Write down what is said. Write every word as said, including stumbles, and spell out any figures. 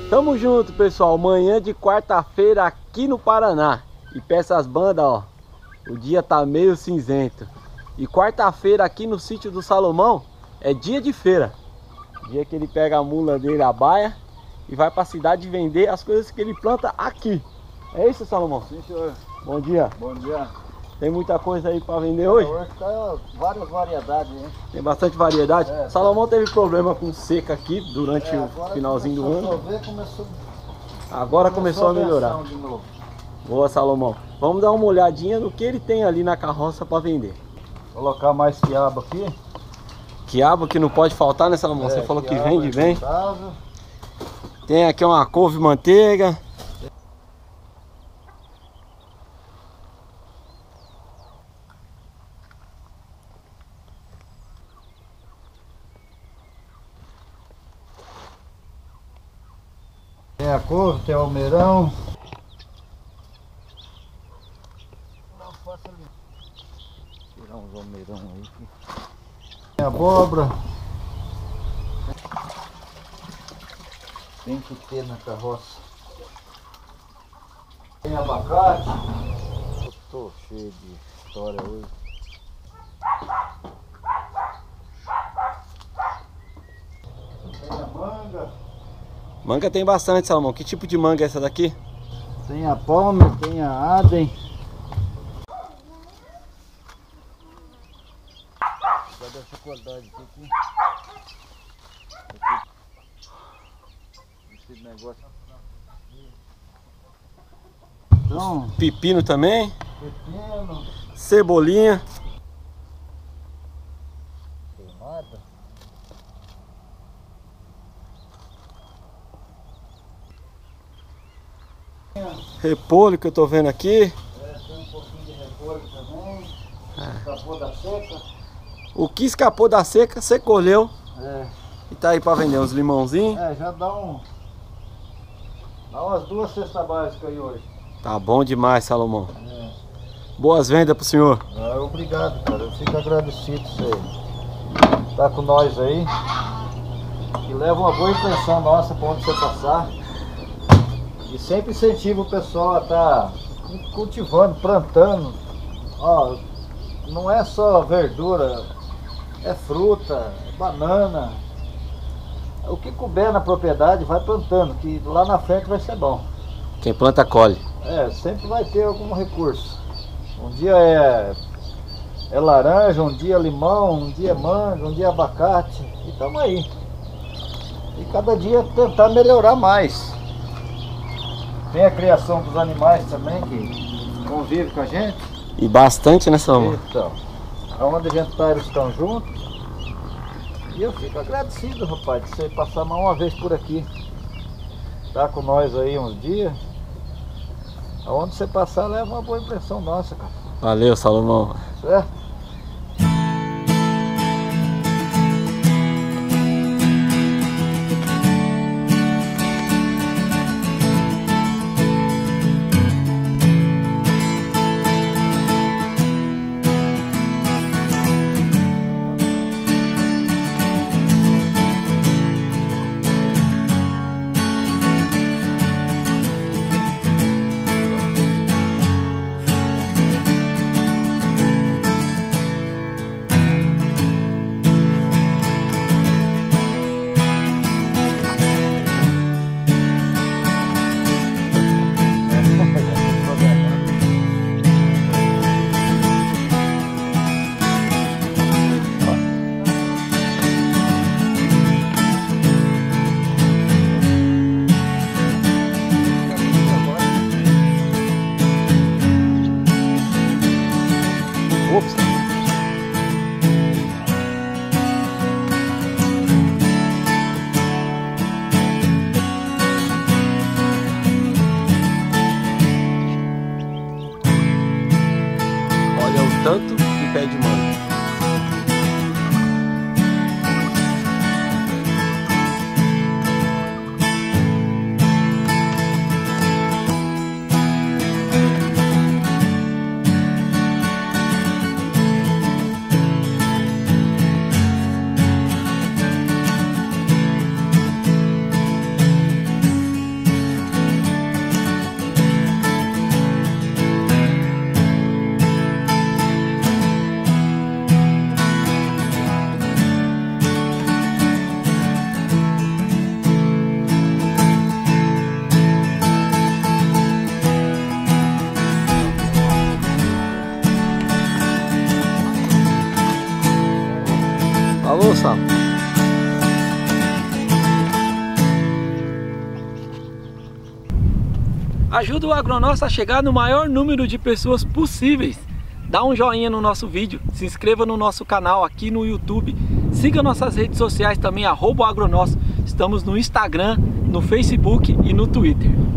Tamo junto, pessoal. Manhã de quarta-feira aqui no Paraná. E peça as bandas, ó. O dia tá meio cinzento. E quarta-feira aqui no sítio do Salomão é dia de feira. Dia que ele pega a mula dele, a baia, e vai pra cidade vender as coisas que ele planta aqui. É isso, Salomão? Sim, senhor. Bom dia. Bom dia. Tem muita coisa aí pra vender hoje? Hoje tá várias variedades, hein? Tem bastante variedade. É, Salomão teve problema com seca aqui durante É, o finalzinho do ano. Chover, começou, Agora começou, começou a melhorar. De novo. Boa, Salomão. Vamos dar uma olhadinha no que ele tem ali na carroça para vender. Vou colocar mais quiabo aqui. Quiabo que não pode faltar, né, Salomão? É, Você falou que quiabo vende é bem. saudável. Tem aqui uma couve manteiga. Tem a couve, tem o almeirão. Tirar uns almeirão aí. Tem abóbora. Tem que ter na carroça. Tem abacate. Eu tô cheio de história hoje. Tem a manga. Manga tem bastante, Salomão. Que tipo de manga é essa daqui? Tem a palma, tem a Aden. Vou dar chocolate aqui. Esse negócio. Então, Pepino também. pepino. Cebolinha. Queimada. Repolho que eu tô vendo aqui. É, tem um pouquinho de repolho também. Escapou da seca. O que escapou da seca, você colheu. É, E tá aí pra vender uns limãozinhos. é, já dá um. Dá umas duas cestas básicas aí hoje. Tá bom demais, Salomão. É. Boas vendas pro senhor. Ah, obrigado, cara. Eu fico agradecido por você tá com nós aí. E leva uma boa impressão nossa pra onde você passar. E sempre incentivo o pessoal a estar cultivando, plantando. Ó, não é só verdura, é fruta, é banana. O que couber na propriedade vai plantando, que lá na frente vai ser bom. Quem planta, colhe. É, sempre vai ter algum recurso. Um dia é, é laranja, um dia é limão, um dia é manga, um dia é abacate. E estamos aí. E cada dia tentar melhorar mais. Tem a criação dos animais também, que convivem com a gente. E bastante, né, Salomão? Então, aonde a gente tá, eles estão juntos. E eu fico agradecido, rapaz, de você passar mais uma vez por aqui. Tá com nós aí uns dias. Aonde você passar, leva uma boa impressão nossa, cara. Valeu, Salomão. Certo? Ajuda o Agronosso a chegar no maior número de pessoas possíveis. Dá um joinha no nosso vídeo, se inscreva no nosso canal aqui no YouTube, siga nossas redes sociais também, arroba Agronosso. Estamos no Instagram, no Facebook e no Twitter.